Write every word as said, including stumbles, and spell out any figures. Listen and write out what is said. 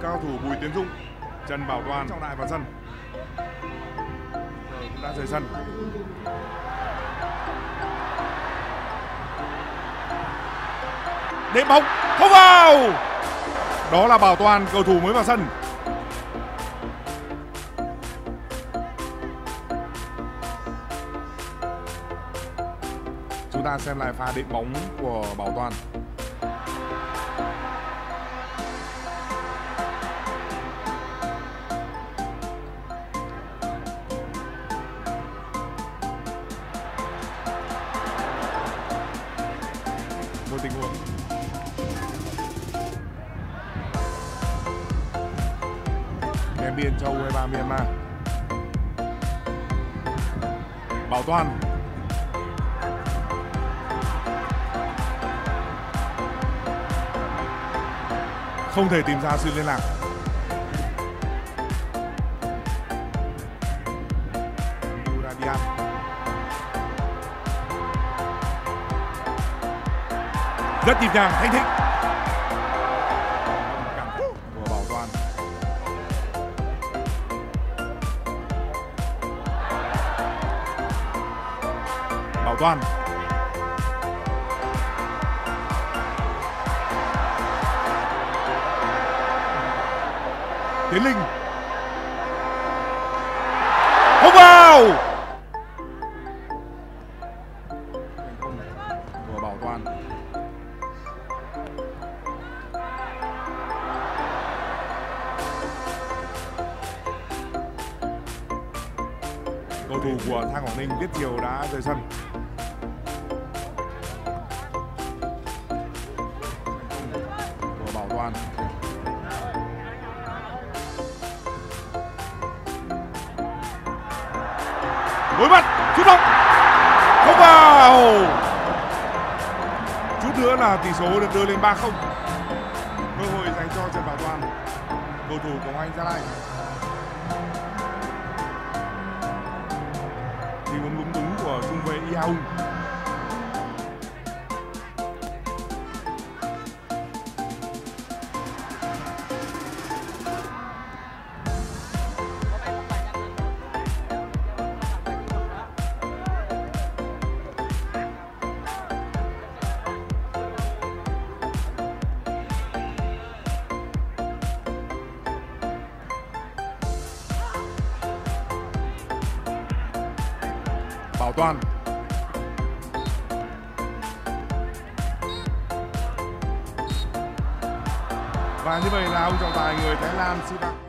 cao thủ Bùi Tiến Dũng, Trần Bảo Toàn trọng đại vào sân. Giờ cũng đã rời sân. Đệm bóng không vào. Đó là Bảo Toàn, cầu thủ mới vào sân. Chúng ta xem lại pha đệm bóng của Bảo Toàn. Một tình huống kèm biên cho u hai mươi ba Myanmar. Bảo Toàn không thể tìm ra sự liên lạc. Uradian rất nhịp nhàng, thanh thịnh của Bảo Toàn. Bảo Toàn Tiến Linh không vào. Của Bảo Toàn. Cầu thủ của Than Quảng Ninh Viết Triều đã rời sân. Của Bảo Toàn. Đối mặt, sút bóng không vào. Chút nữa là tỷ số được đưa lên ba không. Cơ hội dành cho Trần Bảo Toàn, cầu thủ của Hoàng Anh Gia Lai. Tình huống lúng túng của trung vệ Y Hung. Bảo Toàn và như vậy là ông trọng tài người Thái Lan Sipak